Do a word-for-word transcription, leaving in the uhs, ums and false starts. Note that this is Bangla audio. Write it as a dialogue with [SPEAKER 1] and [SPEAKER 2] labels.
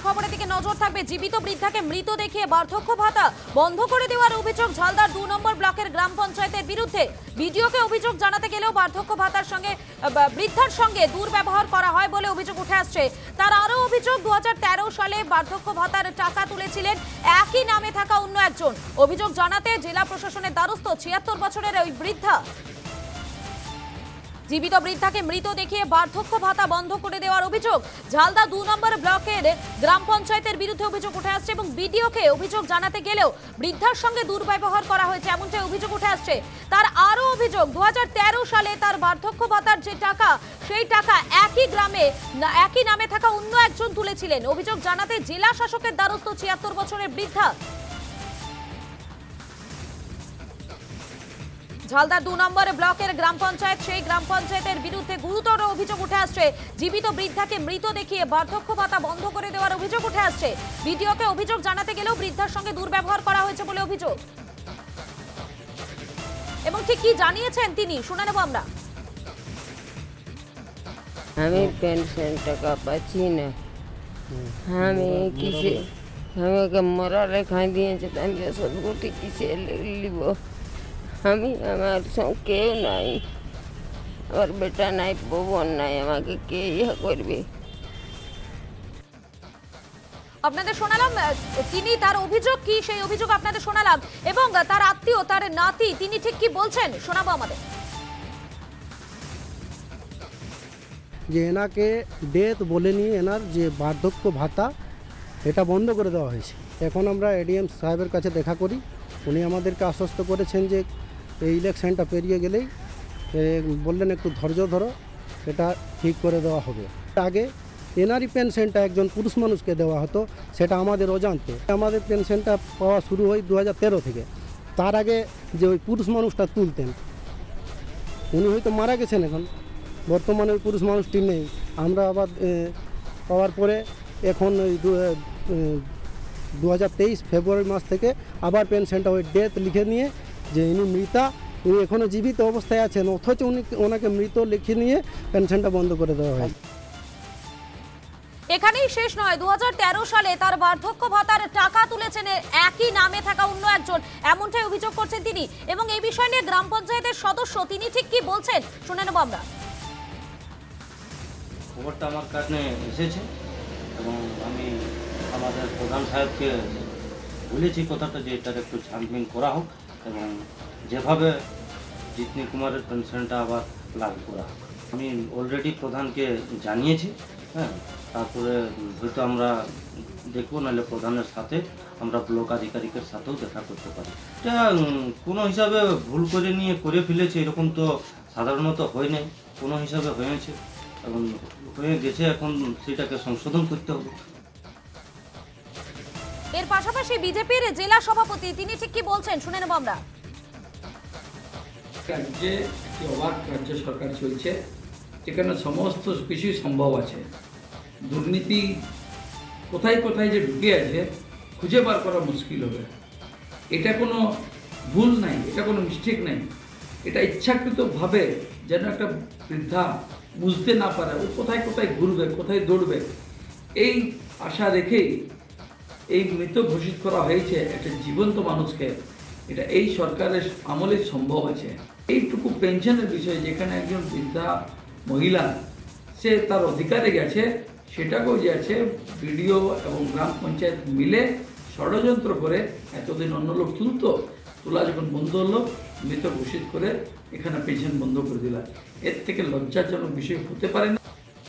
[SPEAKER 1] খবরের দিকে নজর থাকবে। জীবিত বৃদ্ধাকে মৃত দেখিয়ে বার্ধক্য ভাতা বন্ধ করে দেওয়ার অভিযোগ ঝালদার দু নম্বর ব্লকের গ্রাম পঞ্চায়েতের বিরুদ্ধে। বিডিওকে অভিযোগ জানাতে গেলেও বার্ধক্য ভাতার সঙ্গে বৃদ্ধার সঙ্গে দুর্ব্যবহার করা হয় বলে অভিযোগ উঠে আসছে। তার আরও অভিযোগ দু হাজার তেরো সালে বার্ধক্য ভাতার টাকা তুলেছিলেন একই নামে থাকা অন্য একজন। অভিযোগ জানাতে জেলা প্রশাসনের দ্বারস্থ ছিয়াত্তর বছরের ওই বৃদ্ধা। জীবিত বৃদ্ধাকে মৃত দেখিয়ে বার্ধক্য ভাতা বন্ধ করে দেওয়ার অভিযোগ ঝালদা দু নম্বর ব্লকের গ্রাম পঞ্চায়েতের বিরুদ্ধে অভিযোগ উঠে আসছে এবং বিডিওকে অভিযোগ জানাতে গেলেও বৃদ্ধার সঙ্গে দুর্ব্যবহার করা হয়েছে এমনটাই অভিযোগ উঠে আসছে। তার আরও অভিযোগ দু হাজার তেরো সালে তার বার্ধক্য ভাতার যে টাকা সেই টাকা একই গ্রামে একই নামে থাকা অন্য একজন তুলেছিলেন। অভিযোগ জানাতে জেলা শাসকের দ্বারস্থ ছিয়াত্তর বছরের বৃদ্ধা। ঝালদার দু নম্বর ব্লকের গ্রাম পঞ্চায়েত সেই গ্রাম পঞ্চায়েতের বিরুদ্ধে গুরুতর অভিযোগ উঠে আসছে। জীবিত বৃদ্ধাকে মৃত দেখিয়ে বার্ধক্য ভাতা বন্ধ করে দেওয়ার অভিযোগ উঠে আসছে। বিডিওকে অভিযোগ জানাতে গেলেও বৃদ্ধার সঙ্গে দুর্ব্যবহার করা হয়েছে বলে অভিযোগ। এবং ঠিক কি জানিয়েছেন তিনি শুনে নেব আমরা।
[SPEAKER 2] আমি পেনশন টাকা পাচ্ছি না, আমি কিসে আমাকে মরা লেখায় দিয়েছে, আমি সদগুটি কিসে লিব? আমি আমার সঙ্গে কেউ নাই, আমার বেটা নাই, বোন নাই, আমাকে কে ইহা করবে?
[SPEAKER 1] আপনাদের শোনালাম তিনি তার অভিযোগ কি সেই অভিযোগ আপনাদের শোনালাম এবং তার আত্মীয় তার নাতি তিনি ঠিক কি বলছেন শোনাবো আমাদের।
[SPEAKER 3] যে এনাকে ডেথ বলেনি, এনার যে বার্ধক্য ভাতা এটা বন্ধ করে দেওয়া হয়েছে। এখন আমরা এডিএম সাহেবের কাছে দেখা করি, উনি আমাদেরকে আশ্বস্ত করেছেন যে এই ইলেকশনটা পেরিয়ে গেলেই বললেন একটু ধৈর্য ধরো, এটা ঠিক করে দেওয়া হবে। আগে এনারই পেনশনটা একজন পুরুষ মানুষকে দেওয়া হতো, সেটা আমাদের অজান্তে। আমাদের পেনশনটা পাওয়া শুরু হয় দু হাজার তেরো থেকে। তার আগে যে ওই পুরুষ মানুষটা তুলতেন উনি হয়তো মারা গেছেন, এখন বর্তমানে ওই পুরুষ মানুষটি নেই। আমরা আবার পাওয়ার পরে এখন ওই দু হাজার তেইশ ফেব্রুয়ারি মাস থেকে আবার পেনশনটা ওই ডেথ লিখে নিয়ে যে ইনি মৃতা, উনি এখনও জীবিত অবস্থায় আছেন, অথচ উনি ওনাকে মৃত লিখে নিয়ে পেনশনটা বন্ধ করে দেওয়া হয়।
[SPEAKER 1] এখানেই শেষ নয়, দু হাজার তেরো সালে তার বার্ধক্য ভাতার টাকা তুলেছেন একই নামে থাকা অন্য একজন, এমনটাই অভিযোগ করছেন তিনি। এবং এই বিষয় নিয়ে গ্রাম পঞ্চায়েতের সদস্য তিনি ঠিক কি বলছেন শুনে নেব আমরা।
[SPEAKER 4] খবরটা আমার কাছে এসেছে এবং আমি আমাদের প্রধান সাহেবকে বলেছি কথাটা যে এটার একটু ছানবিন করা হোক এবং যেভাবে জিতনি কুমারের পেনশনটা আবার লাগু করা হোক। আমি অলরেডি প্রধানকে জানিয়েছি, হ্যাঁ, তারপরে হয়তো আমরা দেখবো, নাহলে প্রধানের সাথে আমরা ব্লক আধিকারিকের সাথেও দেখা করতে পারি। এটা কোনো হিসাবে ভুল করে নিয়ে করে ফেলেছে এরকম তো সাধারণত হয় নাই, কোনো হিসাবে হয়েছে এবং হয়ে গেছে, এখন সেটাকে সংশোধন করতে হবে।
[SPEAKER 1] এর পাশাপাশি বিজেপির জেলা সভাপতি তিনি ঠিক কি বলছেন শুনে নেব আমরা।
[SPEAKER 5] রাজ্যে একটি অবাক রাজ্য সরকার চলছে, যেখানে সমস্ত কিছুই সম্ভব আছে। দুর্নীতি কোথায় কোথায় যে ঢুকে আছে খুঁজে বার করা মুশকিল হবে। এটা কোনো ভুল নাই, এটা কোনো মিস্টেক নাই, এটা ইচ্ছাকৃতভাবে যেন একটা বৃদ্ধা বুঝতে না পারে ও কোথায় কোথায় ঘুরবে, কোথায় দৌড়বে, এই আশা রেখেই এই মৃত ঘোষিত করা হয়েছে একটা জীবন্ত মানুষকে। এটা এই সরকারের আমলে সম্ভব আছে। এইটুকু পেনশনের বিষয়ে যেখানে একজন বৃদ্ধা মহিলা সে তার অধিকারে গেছে, সেটাকেও যে আছে বিডিও এবং গ্রাম পঞ্চায়েত মিলে ষড়যন্ত্র করে এতদিন অন্য লোক তুলতো, তোলা যখন বন্ধ হলো মৃত ঘোষিত করে এখানে পেনশন বন্ধ করে দিলা। এর থেকে লজ্জাজনক বিষয় হতে পারে না।